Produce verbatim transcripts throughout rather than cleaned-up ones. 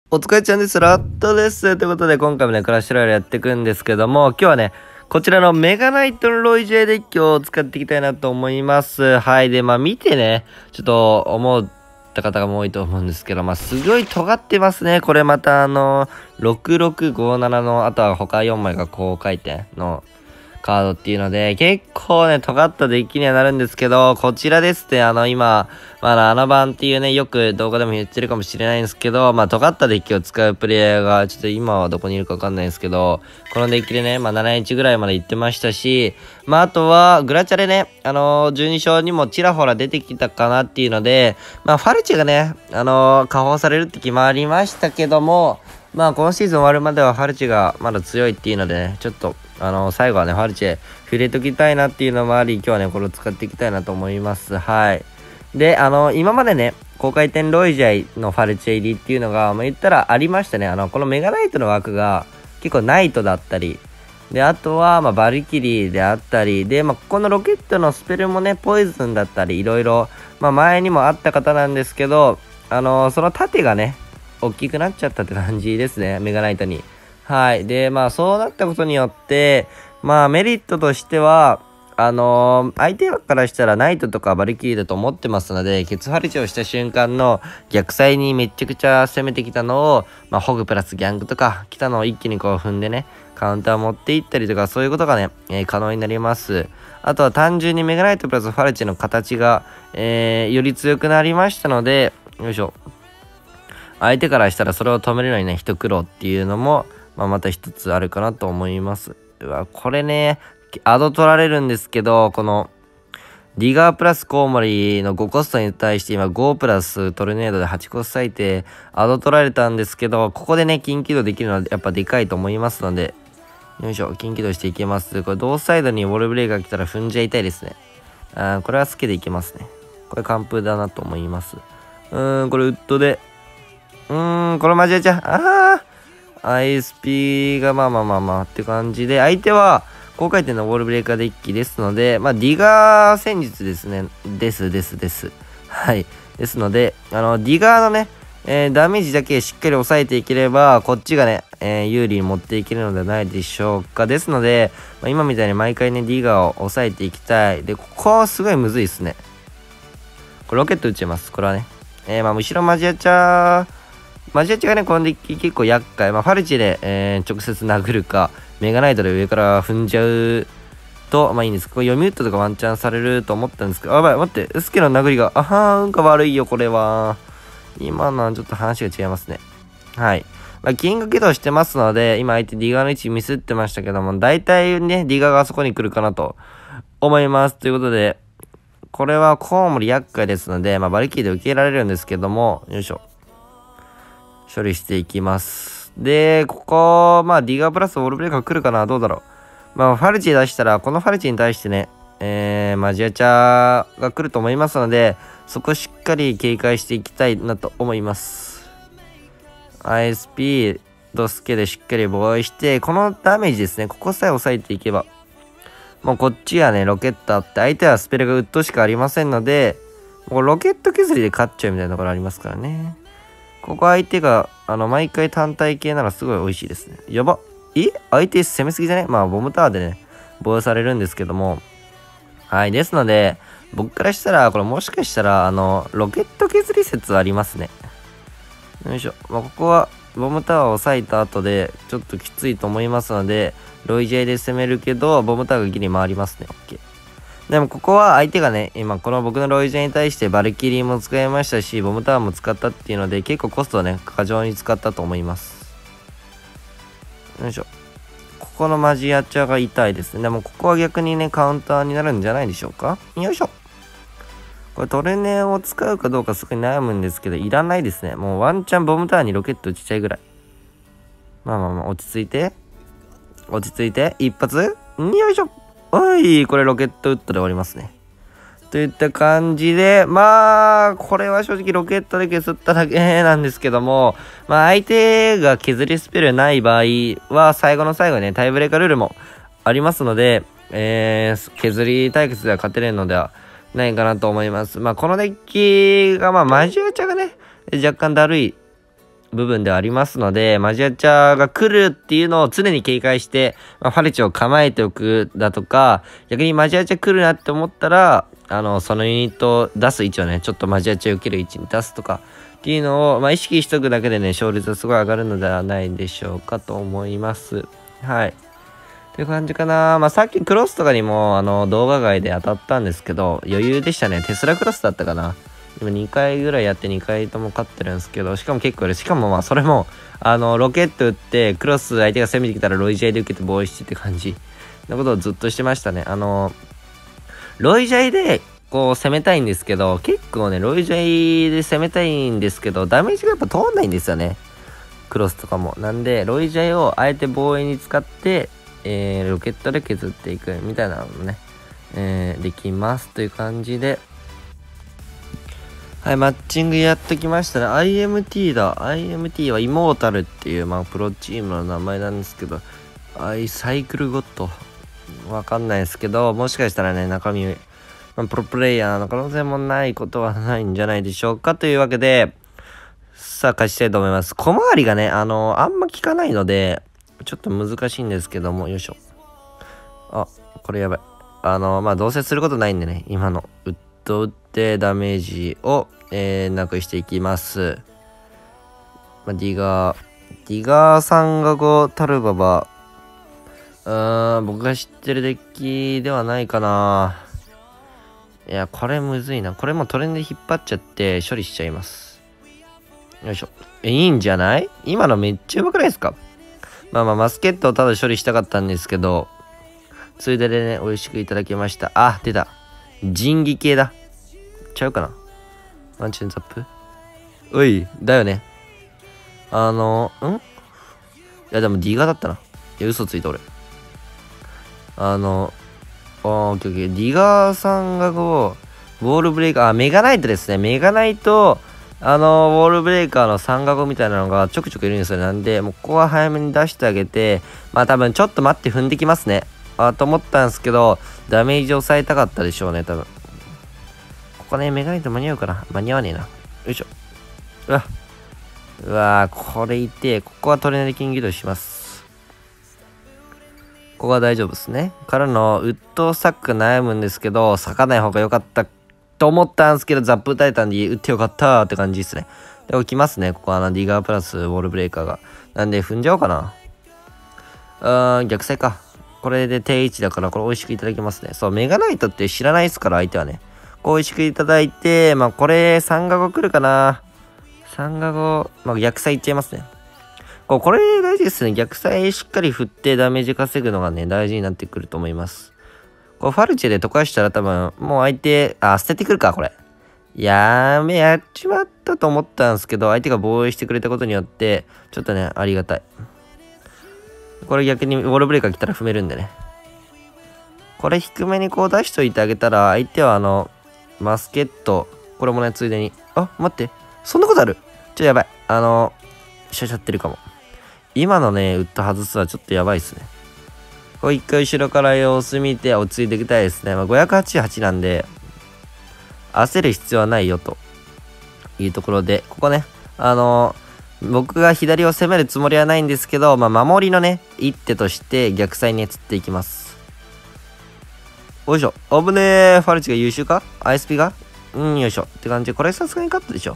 お疲れちゃんです。ラットです。ということで、今回もね、クラッシュロイヤルやっていくんですけども、今日はね、こちらのメガナイトのロイジェデッキを使っていきたいなと思います。はい。で、まあ見てね、ちょっと思った方が多いと思うんですけど、まあすごい尖ってますね。これまたあの、ろくろくごななの、あとは他よんまいが高回転のカードっていうので、結構ね、尖ったデッキにはなるんですけど、こちらですね、あの、今、まあ、ななばんっていうね、よく動画でも言ってるかもしれないんですけど、まあ、尖ったデッキを使うプレイヤーが、ちょっと今はどこにいるかわかんないんですけど、このデッキでね、まあ、なないちぐらいまで行ってましたし、まあ、あとは、グラチャレね、あのー、じゅうに勝にもちらほら出てきたかなっていうので、まあ、ファルチがね、あのー、下放されるって決まりましたけども、まあ、今シーズン終わるまではファルチがまだ強いっていうのでね、ちょっと、あのー、最後はね、ファルチへ触れときたいなっていうのもあり、今日はね、これを使っていきたいなと思います。はい。で、あのー、今までね、高回転ロイジャイのファルチェ入りっていうのが、まあ、言ったらありましたね。あの、このメガナイトの枠が、結構ナイトだったり、で、あとは、まあ、バルキリーであったり、で、まあ、ここのロケットのスペルもね、ポイズンだったり、いろいろ、まあ、前にもあった方なんですけど、あのー、その盾がね、大きくなっちゃったって感じですね、メガナイトに。はい。で、まあ、そうなったことによって、まあ、メリットとしては、あのー、相手からしたらナイトとかバルキリーだと思ってますので、ケツファルチをした瞬間の逆サイにめちゃくちゃ攻めてきたのを、まあ、ホグプラスギャングとか来たのを一気にこう踏んでね、カウンター持っていったりとか、そういうことがね、えー、可能になります。あとは単純にメガナイトプラスファルチの形が、えー、より強くなりましたので、よいしょ。相手からしたらそれを止めるのにね、一苦労っていうのも、まあ、また一つあるかなと思います。うわ、これね、アド取られるんですけど、この、ディガープラスコウモリのごコストに対して今ごプラストルネードではちコスト割いて、アド取られたんですけど、ここでね、近畿道できるのはやっぱでかいと思いますので、よいしょ、近畿道していけます。これ同サイドにウォルブレイが来たら踏んじゃいたいですね。あー、これはスケでいけますね。これ完封だなと思います。うーん、これウッドで、うーん、これ間違えちゃう。ああ アイエスピー がまあまあまあまあって感じで、相手は高回転のウォールブレーカーデッキですので、まあ、ディガー戦術ですね。ですですです。はい。ですので、あの、ディガーのね、えー、ダメージだけしっかり抑えていければ、こっちがね、えー、有利に持っていけるのではないでしょうか。ですので、まあ、今みたいに毎回ね、ディガーを抑えていきたい。で、ここはすごいむずいですね。これロケット撃ちます。これはね。えー、まあ、後ろマジアチャー、マジアチがね、このデッキ結構厄介。まあ、ファルチで、えー、直接殴るか、メガナイトで上から踏んじゃうと、まあいいんです。これ読み打ったとかワンチャンされると思ったんですけど、あ、やばい、待って、ウスケの殴りが、あはーんか悪いよ、これは。今のはちょっと話が違いますね。はい。まあ、キング起動してますので、今相手ディガーの位置ミスってましたけども、大体ね、ディガーがあそこに来るかなと思います。ということで、これはコウモリ厄介ですので、まあ、バルキリーで受けられるんですけども、よいしょ。処理していきます。で、ここ、まあ、ディガープラスウォールブレーカー来るかな、どうだろう。まあ、ファルチ出したら、このファルチに対してね、えー、マジアチャーが来ると思いますので、そこしっかり警戒していきたいなと思います。アイエスピー、ドスケでしっかり防衛して、このダメージですね、ここさえ抑えていけば、もうこっちはね、ロケットあって、相手はスペルがウッドしかありませんので、もうロケット削りで勝っちゃうみたいなところありますからね。ここ相手が、あの、毎回単体系ならすごい美味しいですね。やば。え相手攻めすぎじゃねまあ、ボムタワーでね、防衛されるんですけども。はい。ですので、僕からしたら、これもしかしたら、あの、ロケット削り説ありますね。よいしょ。まあ、ここは、ボムタワーを抑えた後で、ちょっときついと思いますので、ロイジェイで攻めるけど、ボムタワーがギリ回りますね。OK。でもここは相手がね、今この僕のロイジェに対してバルキリーも使いましたし、ボムタワーも使ったっていうので、結構コストをね、過剰に使ったと思います。よいしょ。ここのマジアチャが痛いですね。でもここは逆にね、カウンターになるんじゃないでしょうか。よいしょ。これトルネを使うかどうかすごい悩むんですけど、いらないですね。もうワンチャンボムタワーにロケット打ちちゃいぐらい。まあまあまあ、落ち着いて。落ち着いて。一発よいしょ。おい、これロケットウッドで終わりますね。といった感じで、まあ、これは正直ロケットで削っただけなんですけども、まあ相手が削りスペルない場合は、最後の最後にね、タイブレーカールールもありますので、えー、削り対決では勝てれるのではないかなと思います。まあこのデッキが、まあマジアチャがね、若干だるい部分ではありますので、マジアチャが来るっていうのを常に警戒して、まあ、ファルチを構えておくだとか、逆にマジアチャ来るなって思ったら、あの、そのユニットを出す位置をね、ちょっとマジアチャ受ける位置に出すとか、っていうのを、まあ、意識しとくだけでね、勝率がすごい上がるのではないでしょうかと思います。はい。という感じかな。まあ、さっきクロスとかにも、あの、動画外で当たったんですけど、余裕でしたね。テスラクロスだったかな。今にかいぐらいやってにかいとも勝ってるんですけど、しかも結構しかもまあそれも、あの、ロケット打って、クロス相手が攻めてきたらロイジャイで受けて防衛してって感じのことをずっとしてましたね。あの、ロイジャイで、こう攻めたいんですけど、結構ね、ロイジャイで攻めたいんですけど、ダメージがやっぱ通んないんですよね。クロスとかも。なんで、ロイジャイをあえて防衛に使って、えー、ロケットで削っていくみたいなのもね、えー、できますという感じで、はい、マッチングやっときましたね。アイエムティー だ。アイエムティー はイモータルっていう、まあ、プロチームの名前なんですけど、アイサイクルゴッド。わかんないですけど、もしかしたらね、中身、まあ、プロプレイヤーの可能性もないことはないんじゃないでしょうか。というわけで、さあ、勝ちたいと思います。小回りがね、あのー、あんま効かないので、ちょっと難しいんですけども、よいしょ。あ、これやばい。あのー、まあ、どうせすることないんでね、今の、ウッド打ってダメージを、えー、なくしていきます。まあ、ディガー、ディガーさんがご、タルババ、うーん、僕が知ってるデッキではないかな。いや、これむずいな。これもトレンドで引っ張っちゃって処理しちゃいます。よいしょ。え、いいんじゃない？今のめっちゃうまくないですか？まあまあ、マスケットをただ処理したかったんですけど、ついででね、美味しくいただきました。あ、出た。仁義系だ。ちゃうかな？ワンチェンザップ？おい、だよね。あの、ん？いや、でも D ガだったな。いや、嘘ついた俺。あの、あー、オッケーオッケー。ディガーさんがこう、ウォールブレイカー、あ、メガナイトですね。メガナイト、あの、ウォールブレイカーのさんがごみたいなのがちょくちょくいるんですよ。なんで、もうここは早めに出してあげて、まあ多分ちょっと待って踏んできますね。あ、と思ったんですけど、ダメージ抑えたかったでしょうね、多分。ここね、メガナイト間に合うかな？間に合わねえな。よいしょ。うわ。うわー、これいて、ここはトレーナーでキング移動します。ここは大丈夫ですね。からの、ウッドサック悩むんですけど、咲かない方が良かったと思ったんですけど、ザップ打たれたんで、打ってよかったって感じですね。で、置きますね。ここはあの、ディガープラス、ウォールブレーカーが。なんで、踏んじゃおうかな。うーん、逆サイか。これで定位置だから、これ美味しくいただきますね。そう、メガナイトって知らないですから、相手はね。こう美味しくいただいて、まあ、これ、さんがご来るかな。さんがご、まあ、逆サイいっちゃいますね。こうこれ大事ですね。逆サイしっかり振ってダメージ稼ぐのがね、大事になってくると思います。こうファルチェで溶かしたら多分、もう相手、あ、捨ててくるか、これ。やーめ、やっちまったと思ったんですけど、相手が防衛してくれたことによって、ちょっとね、ありがたい。これ逆にウォールブレーカー来たら踏めるんでね。これ低めにこう出しといてあげたら、相手はあの、マスケット、これもね、ついでに。あ、待って。そんなことある？ちょ、やばい。あの、しゃしゃってるかも。今のね、ウッド外すはちょっとやばいっすね。これ一回後ろから様子見て落ち着いていきたいですね。まあ、ごひゃくはちじゅうはちなんで、焦る必要はないよというところで、ここね、あのー、僕が左を攻めるつもりはないんですけど、まあ、守りのね、一手として逆サイに釣っていきます。よいしょ。危ねー。ファルチが優秀か？ アイエスピー がうん、よいしょ。って感じで、これさすがに勝ったでしょ。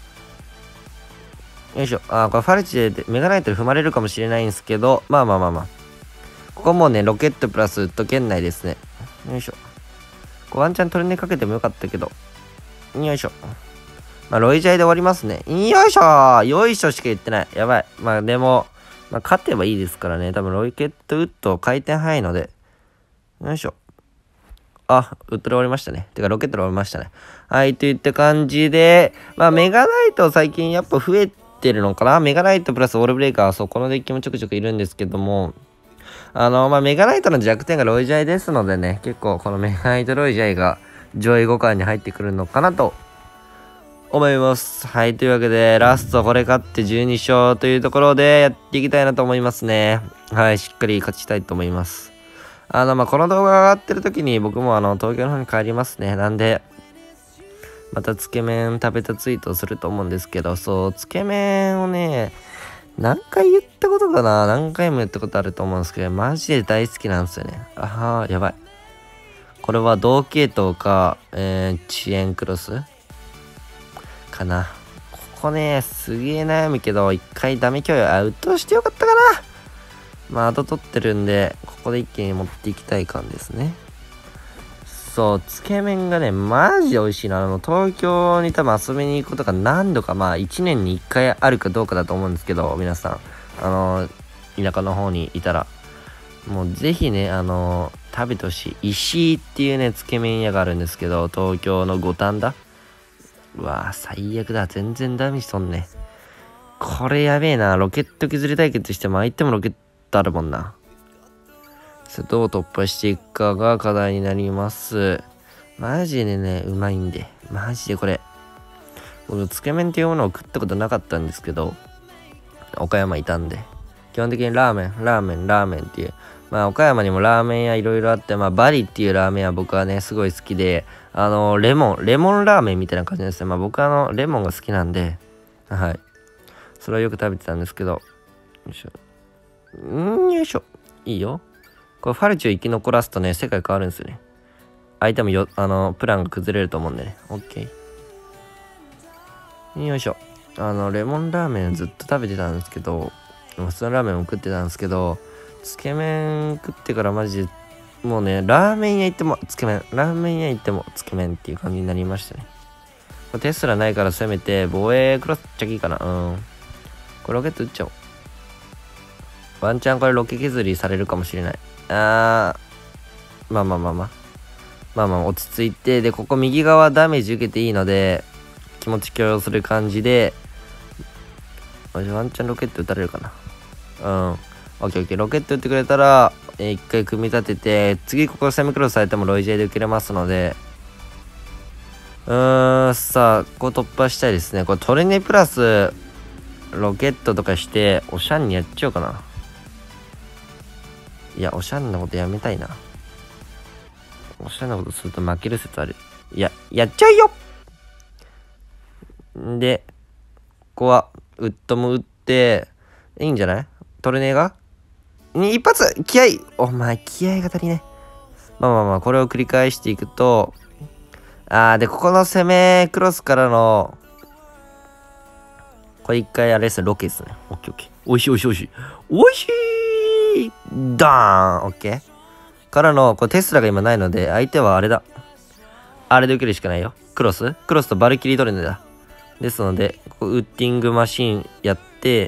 よいしょ。あー、これファルチでメガナイトで踏まれるかもしれないんですけど、まあまあまあまあ。ここもうね、ロケットプラスウッド圏内ですね。よいしょ。こうワンチャントレネかけてもよかったけど。よいしょ。まあ、ロイジャイで終わりますね。よいしょよいしょしか言ってない。やばい。まあでも、まあ勝てばいいですからね。多分ロケットウッド回転早いので。よいしょ。あ、ウッドで終わりましたね。てか、ロケットで終わりましたね。はい、といった感じで、まあ、メガナイト最近やっぱ増えてるのかな。メガナイトプラスオールブレイカー、そう、このデッキもちょくちょくいるんですけども、あの、まあ、メガナイトの弱点がロイジャイですのでね、結構このメガナイトロイジャイが上位互換に入ってくるのかなと思います。はい、というわけで、ラストこれ勝ってじゅうに勝というところでやっていきたいなと思いますね。はい、しっかり勝ちたいと思います。あの、まあ、この動画が上がってる時に僕もあの、東京の方に帰りますね。なんで、 またつけ麺食べたツイートをすると思うんですけど、そう、つけ麺をね、何回言ったことかな何回も言ったことあると思うんですけど、マジで大好きなんですよね。あー、やばい。これは同系統か、えー、遅延クロスかな。ここね、すげえ悩むけど、一回ダメ共有アウトしてよかったかな。まあ、後取ってるんで、ここで一気に持っていきたい感ですね。そう、つけ麺がね、マジで美味しいな。あの、東京に多分遊びに行くことが何度か、まあ、いちねんにいっかいあるかどうかだと思うんですけど、皆さん、あの、田舎の方にいたら、もうぜひね、あの、食べてほしい。石井っていうね、つけ麺屋があるんですけど、東京の五反田。うわぁ、最悪だ。全然ダメしとんね。これやべえな。ロケット削り対決しても相手もロケットあるもんな。それどう突破していくかが課題になります。マジでね、うまいんで。マジでこれ。僕、つけ麺っていうものを食ったことなかったんですけど、岡山いたんで。基本的にラーメン、ラーメン、ラーメンっていう。まあ、岡山にもラーメン屋いろいろあって、まあ、バリっていうラーメン屋僕はね、すごい好きで、あの、レモン、レモンラーメンみたいな感じですね。まあ、僕はあの、レモンが好きなんで、はい。それはよく食べてたんですけど、よいしょ。んよいしょ。いいよ。これファルチを生き残らすとね、世界変わるんですよね。相手もよ、あの、プランが崩れると思うんでね。オッケー。よいしょ。あの、レモンラーメンずっと食べてたんですけど、普通のラーメンも食ってたんですけど、つけ麺食ってからマジで、もうね、ラーメン屋行ってもつけ麺、ラーメン屋行ってもつけ麺っていう感じになりましたね。テスラないからせめて防衛クロスっちゃいいかな。うん。これロケット撃っちゃおう。ワンチャンこれロケ削りされるかもしれない。あー、まあまあまあまあ。まあまあ落ち着いて、で、ここ右側ダメージ受けていいので、気持ち許容する感じで、ワンチャンロケット撃たれるかな。うん。オッケーオッケー。ロケット撃ってくれたら、えー、一回組み立てて、次ここセミクロスされてもロイジェイで受けれますので、うーん、さあ、ここ突破したいですね。これトレネプラス、ロケットとかして、おしゃんにやっちゃおうかな。いや、おしゃんなことやめたいな。おしゃんなことすると負ける説ある。いや、やっちゃうよんで、ここは、ウッドも打って、いいんじゃないトルネーがに一発気合いお前、気合が足りね。まあまあまあ、これを繰り返していくと、あー、で、ここの攻めクロスからの、これ一回あれですね、ロケですね。オッケーオッケー。おいしいおいしいおいしい。おいしいダーンオッケーからの、これテスラが今ないので、相手はあれだ。あれで受けるしかないよ。クロスクロスとバルキリートレネだ。ですので、ここウッディングマシーンやって、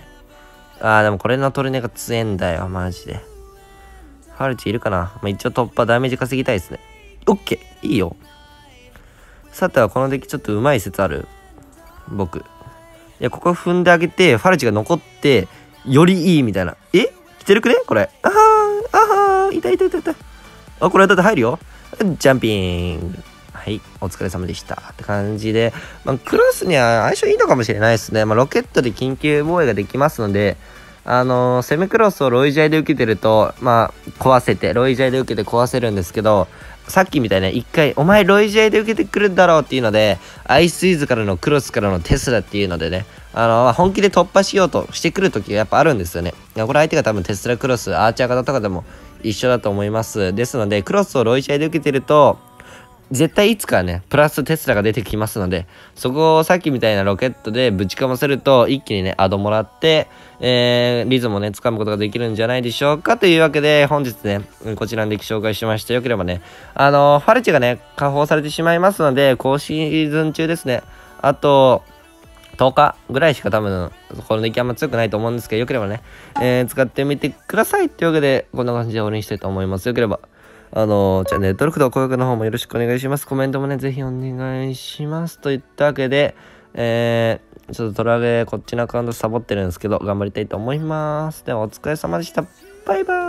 あー、でもこれのトルネが強えんだよ、マジで。ファルチいるかな、まあ、一応突破ダメージ稼ぎたいですね。オッケーいいよ。さてはこのデッキちょっと上手い説ある僕。いや、ここ踏んであげて、ファルチが残って、よりいいみたいな。え来てるくねこれ。あはー、あはー、痛い痛い痛い痛い。あ、これだって入るよ。ジャンピング。はい、お疲れ様でした。って感じで、まあ、クロスには相性いいのかもしれないですね。まあ、ロケットで緊急防衛ができますので、あのー、セミクロスをロイジャイで受けてると、まあ、壊せて、ロイジャイで受けて壊せるんですけど、さっきみたいな一回、お前ロイジャイで受けてくるんだろうっていうので、アイスイズからのクロスからのテスラっていうのでね、あのー、本気で突破しようとしてくるときがやっぱあるんですよね。いや、これ相手が多分テスラクロス、アーチャー型とかでも一緒だと思います。ですので、クロスをロイジャイで受けてると、絶対いつかね、プラステスラが出てきますので、そこをさっきみたいなロケットでぶちかませると、一気にね、アドもらって、えー、リズムをね、掴むことができるんじゃないでしょうか。というわけで、本日ね、こちらのデッキ紹介しました。よければね、あのー、ファルチがね、解放されてしまいますので、今シーズン中ですね、あと、とおかぐらいしか多分、このデッキあんま強くないと思うんですけど、よければね、えー、使ってみてください。というわけで、こんな感じで終わりにしたいと思います。よければ、あのー、チャンネル登録と高評価の方もよろしくお願いします。コメントもね、ぜひお願いします。といったわけで、えー、ちょっとトラゲこっちのアカウントサボってるんですけど、頑張りたいと思います。では、お疲れ様でした。バイバーイ。